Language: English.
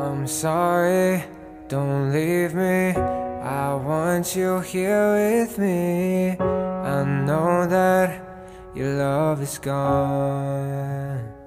I'm sorry, don't leave me. I want you here with me. I know that your love is gone.